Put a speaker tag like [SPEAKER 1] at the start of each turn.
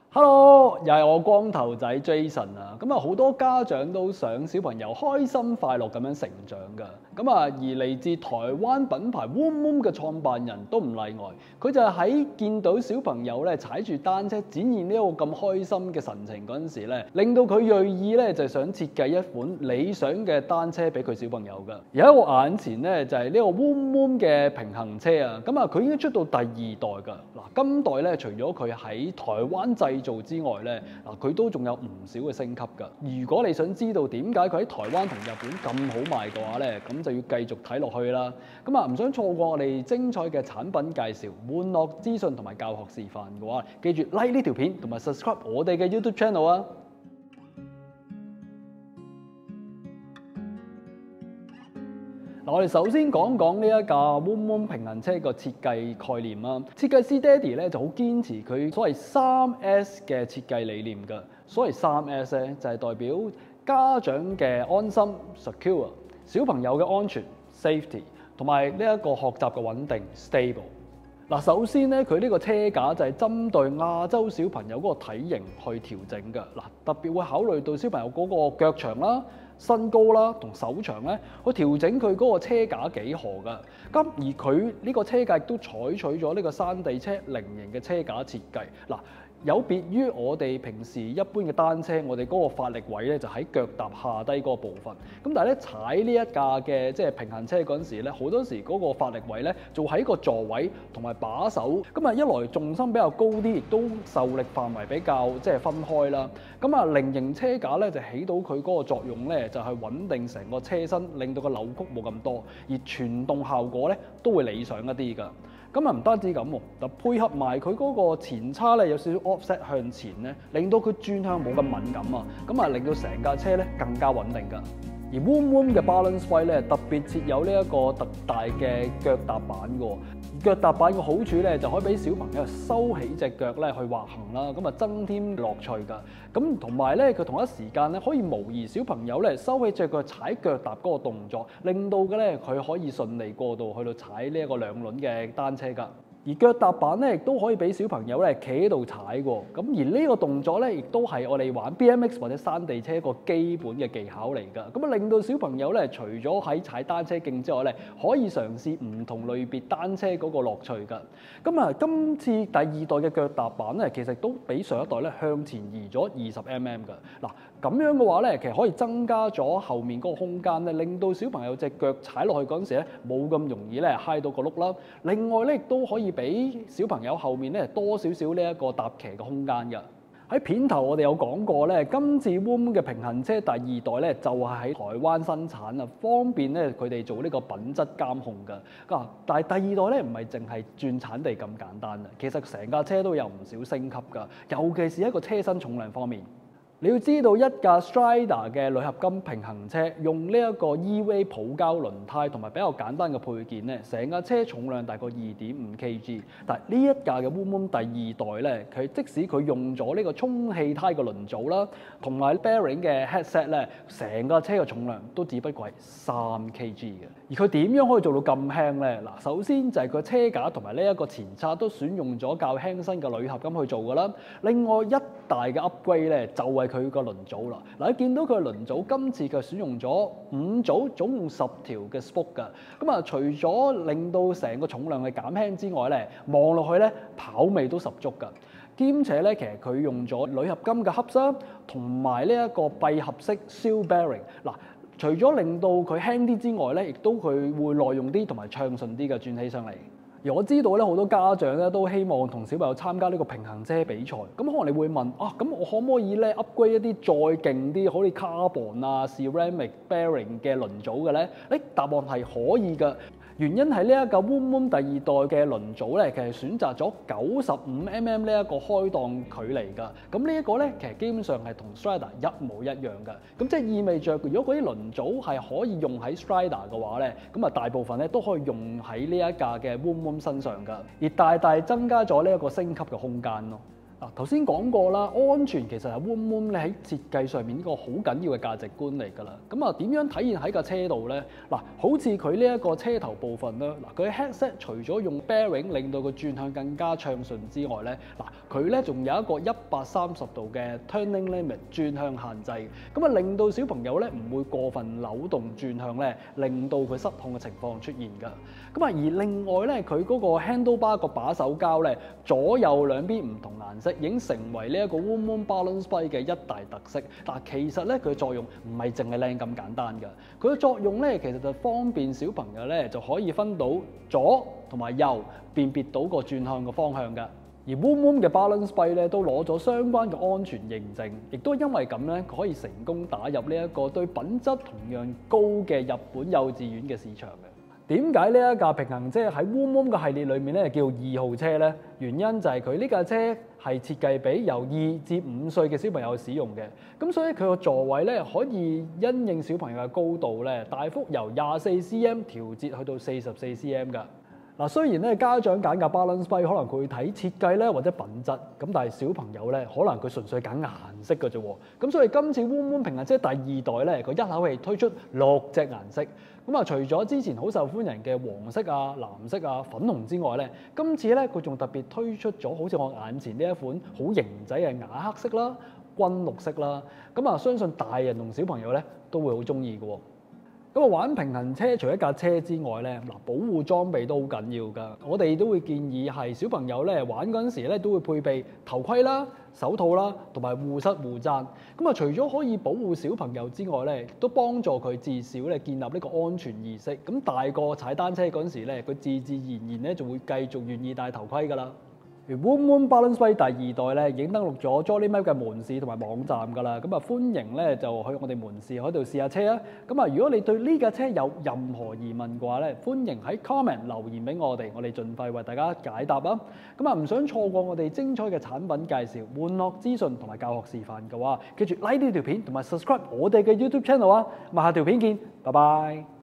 [SPEAKER 1] Hello，又係我光頭仔 Jason 啊！咁啊，好多家長都想小朋友開心快樂咁樣成長㗎。咁啊，而嚟自台灣品牌 Woom Woom 嘅創辦人都唔例外。佢就係喺見到小朋友咧踩住單車展現呢個咁開心嘅神情嗰陣時咧，令到佢銳意咧就想設計一款理想嘅單車俾佢小朋友㗎。而喺我眼前咧就係呢個 Woom Woom 嘅平衡車啊！咁啊，佢已經出到第二代㗎。嗱，今代咧除咗佢喺台灣製造之外咧，佢都仲有唔少嘅升級㗎。如果你想知道點解佢喺台灣同日本咁好賣嘅話咧，咁就要繼續睇落去啦。咁啊，唔想錯過我哋精彩嘅產品介紹、玩樂資訊同埋教學示範嘅話，記住 like 呢條片同埋 subscribe 我哋嘅 YouTube channel 啊！我哋首先講講呢一架 Woom Woom 平衡車個設計概念啦。設計師爹哋咧就好堅持佢所謂3S 嘅設計理念㗎。所謂3S 咧就係代表家長嘅安心 secure、小朋友嘅安全 safety 同埋呢一個學習嘅穩定 stable。嗱，首先咧，佢呢個車架就係針對亞洲小朋友嗰個體型去調整嘅。嗱，特別會考慮到小朋友嗰個腳長啦、身高啦同手長咧，去調整佢嗰個車架幾何㗎。咁而佢呢個車架亦都採取咗呢個山地車菱形嘅車架設計。嗱，有別於我哋平時一般嘅單車，我哋嗰個發力位咧就喺腳踏下低嗰部分。咁但係咧踩呢一架嘅即係平衡車嗰陣時咧，好多時嗰個發力位咧就喺個座位同埋把手。咁啊，一來重心比較高啲，亦都受力範圍比較即係分開啦。咁啊，菱形車架咧就起到佢嗰個作用咧，就係穩定成個車身，令到個扭曲冇咁多，而傳動效果咧都會理想一啲㗎。咁啊，唔單止咁喎，就配合埋佢嗰個前叉咧有少少 offset 向前咧，令到佢轉向冇咁敏感啊，咁啊令到成架車咧更加穩定㗎。而 Woom Woom 嘅 balance bike 咧特別設有呢一個特大嘅腳踏板㗎。而腳踏板嘅好處咧就可以俾小朋友收起隻腳咧去滑行啦，咁啊增添樂趣㗎。咁同埋咧佢同一時間咧可以模擬小朋友咧收起隻腳踩腳踏嗰個動作，令到嘅咧佢可以順利過渡去到踩呢一個兩輪嘅單車㗎。而腳踏板咧，亦都可以俾小朋友咧企喺度踩喎。咁而呢個動作咧，亦都係我哋玩 BMX 或者山地車一個基本嘅技巧嚟㗎。咁啊，令到小朋友咧，除咗喺踩單車徑之外咧，可以嘗試唔同類別單車嗰個樂趣㗎。咁啊，今次第二代嘅腳踏板咧，其實都比上一代咧向前移咗20mm㗎。嗱，咁樣嘅話咧，其實可以增加咗後面嗰個空間咧，令到小朋友隻腳踩落去嗰陣時咧，冇咁容易咧揩到個轆啦。另外咧，亦都可以俾小朋友後面咧多少少呢一個踏騎嘅空間㗎。喺片頭我哋有講過咧，今次 Woom 嘅平衡車第二代咧就係喺台灣生產啊，方便咧佢哋做呢個品質監控㗎。但係第二代咧唔係淨係轉產地咁簡單啊，其實成架車都有唔少升級㗎，尤其是一個車身重量方面。你要知道一架 Strider 嘅鋁合金平衡車用呢一個 EVA 普膠輪胎同埋比較簡單嘅配件咧，成架車重量大概2.5 kg。但係呢一架嘅 Woom Woom 第二代咧，佢即使佢用咗呢個充氣胎嘅輪組啦，同埋 bearing 嘅 headset 咧，成架車嘅重量都只不過係3 kg 嘅。而佢點樣可以做到咁輕咧？嗱，首先就係個車架同埋呢一個前叉都選用咗較輕身嘅鋁合金去做㗎啦。另外一大嘅 upgrade 咧就係佢個輪組啦。嗱，你見到佢輪組今次佢選用咗5組，總共10條嘅 spoke 㗎。咁啊，除咗令到成個重量係減輕之外咧，望落去咧跑味都十足㗎。兼且咧，其實佢用咗鋁合金嘅盒身同埋呢一個閉合式 seal bearing。嗱，除咗令到佢輕啲之外咧，亦都佢會耐用啲同埋暢順啲嘅轉起上嚟。而我知道咧，好多家長咧都希望同小朋友參加呢個平衡車比賽。咁可能你會問啊，咁我可唔可以咧 upgrade 一啲再勁啲，好似 carbon 啊、ceramic bearing 嘅輪組嘅咧？答案係可以㗎。原因係呢一個 Woom Woom 第二代嘅輪組咧，其實選擇咗95mm 呢一個開檔距離㗎。咁呢一個咧，其實基本上係同 Strider 一模一樣㗎。咁即係意味着，如果嗰啲輪組係可以用喺 Strider 嘅話咧，咁啊大部分咧都可以用喺呢一架嘅 Woom Woom 身上㗎，而大大增加咗呢一個升級嘅空間咯。 嗱，頭先講過啦，安全其實係 Vroom Vroom 咧喺設計上面呢個好緊要嘅價值觀嚟㗎啦。咁啊，點樣體現喺架車度咧？嗱，好似佢呢一個車頭部分啦，嗱，佢 headset 除咗用 bearing 令到個轉向更加暢順之外咧，嗱，佢咧仲有一個130度嘅 turning limit 轉向限制，咁啊令到小朋友咧唔會過分扭動轉向咧，令到佢失控嘅情況出現㗎。咁啊，而另外咧，佢嗰個 handlebar 個把手膠咧，左右兩邊唔同顏色，已經成為呢一個 Vroom Vroom Balance Bike 嘅一大特色。嗱，其實咧佢嘅作用唔係淨係靚咁簡單㗎，佢嘅作用咧其實就方便小朋友咧就可以分到左同埋右，辨別到個轉向嘅方向㗎。而 Vroom Vroom 嘅 Balance Bike 咧都攞咗相關嘅安全認證，亦都因為咁咧，佢可以成功打入呢一個對品質同樣高嘅日本幼稚園嘅市場嘅。點解呢一架平衡車喺 Vroom Vroom 嘅系列裏面咧叫2號車咧？原因就係佢呢架車係設計俾由2至5歲嘅小朋友使用嘅，咁所以佢個座位咧可以因應小朋友嘅高度咧，大幅由24cm 調節去到44cm 㗎。嗱，雖然咧家長揀架 Balance Bike 可能佢會睇設計咧或者品質，咁但係小朋友咧可能佢純粹揀顏色嘅啫喎。咁所以今次 Vroom Vroom 平衡車第2代咧，佢一口氣推出6隻顏色。咁啊，除咗之前好受歡迎嘅黃色啊、藍色啊、粉紅之外咧，今次咧佢仲特別推出咗好似我眼前呢一款好型仔嘅啞黑色啦、軍綠色啦。咁啊，相信大人同小朋友咧都會好中意嘅喎。咁啊，玩平衡車除咗架車之外咧，嗱，保護裝備都好緊要㗎。我哋都會建議係小朋友咧玩嗰陣時咧都會配備頭盔啦、手套啦，同埋護膝護踭。咁啊，除咗可以保護小朋友之外咧，亦都幫助佢至少咧建立呢個安全意識。咁大個踩單車嗰陣時咧，佢自自然然咧就會繼續願意戴頭盔㗎啦。Vroom Vroom Balance Bike第2代咧已經登錄咗 Jolly Map 嘅門市同埋網站㗎啦，咁啊歡迎咧就去我哋門市喺度試下車啊！咁啊，如果你對呢架車有任何疑問嘅話咧，歡迎喺 comment 留言俾我哋盡快為大家解答啊！咁啊，唔想錯過我哋精彩嘅產品介紹、玩樂資訊同埋教學示範嘅話，記住 like 呢條片同埋 subscribe 我哋嘅 YouTube channel 啊！咁下條片見，拜拜。